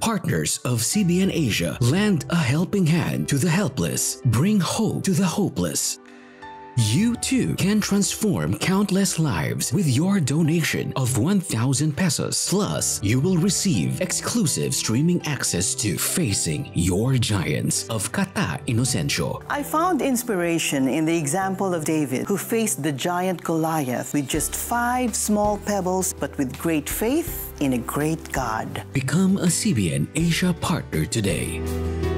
Partners of CBN Asia, lend a helping hand to the helpless, bring hope to the hopeless. You too can transform countless lives with your donation of 1,000 pesos. Plus, you will receive exclusive streaming access to Facing Your Giants of Kata, Inocencio. I found inspiration in the example of David, who faced the giant Goliath with just 5 small pebbles, but with great faith in a great God. Become a CBN Asia partner today.